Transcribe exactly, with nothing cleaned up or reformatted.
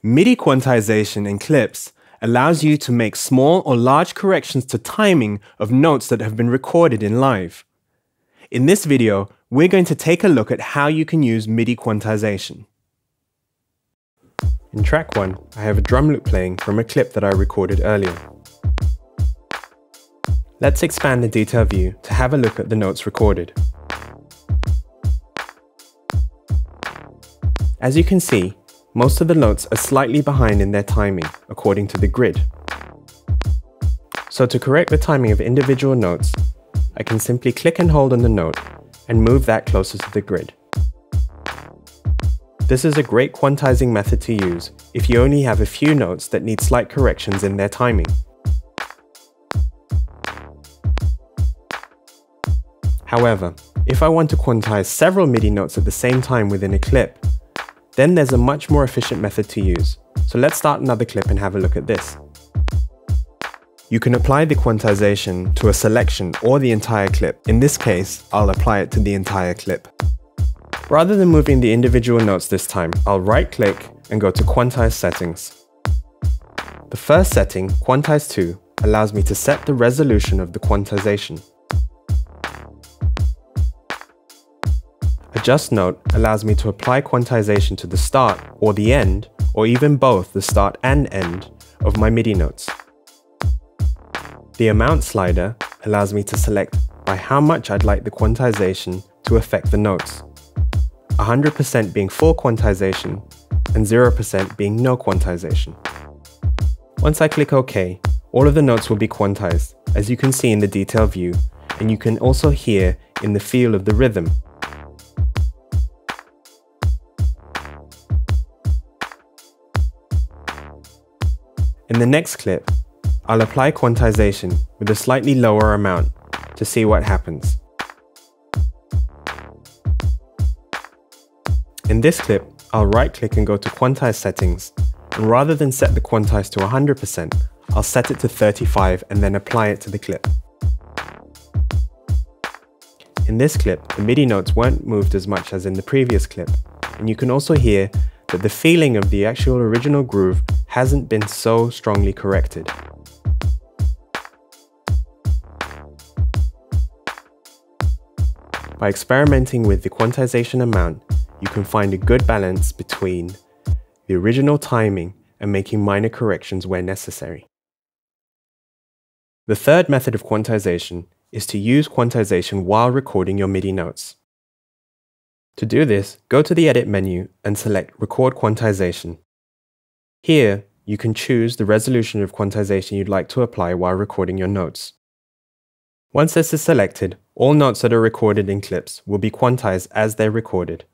MIDI quantization in clips allows you to make small or large corrections to timing of notes that have been recorded in live. In this video, we're going to take a look at how you can use MIDI quantization. In track one, I have a drum loop playing from a clip that I recorded earlier. Let's expand the detail view to have a look at the notes recorded. As you can see, most of the notes are slightly behind in their timing, according to the grid. So to correct the timing of individual notes, I can simply click and hold on the note and move that closer to the grid. This is a great quantizing method to use if you only have a few notes that need slight corrections in their timing. However, if I want to quantize several MIDI notes at the same time within a clip, then there's a much more efficient method to use. So let's start another clip and have a look at this. You can apply the quantization to a selection or the entire clip. In this case, I'll apply it to the entire clip. Rather than moving the individual notes this time, I'll right-click and go to Quantize Settings. The first setting, Quantize two, allows me to set the resolution of the quantization. Adjust Note allows me to apply quantization to the start or the end, or even both the start and end of my MIDI notes. The Amount slider allows me to select by how much I'd like the quantization to affect the notes, one hundred percent being full quantization and zero percent being no quantization. Once I click OK, all of the notes will be quantized, as you can see in the detail view, and you can also hear in the feel of the rhythm. In the next clip, I'll apply quantization with a slightly lower amount to see what happens. In this clip, I'll right-click and go to Quantize Settings, and rather than set the quantize to one hundred percent, I'll set it to thirty-five and then apply it to the clip. In this clip, the MIDI notes weren't moved as much as in the previous clip, and you can also hear that the feeling of the actual original groove hasn't been so strongly corrected. By experimenting with the quantization amount, you can find a good balance between the original timing and making minor corrections where necessary. The third method of quantization is to use quantization while recording your MIDI notes. To do this, go to the Edit menu and select Record Quantization. Here, you can choose the resolution of quantization you'd like to apply while recording your notes. Once this is selected, all notes that are recorded in clips will be quantized as they're recorded.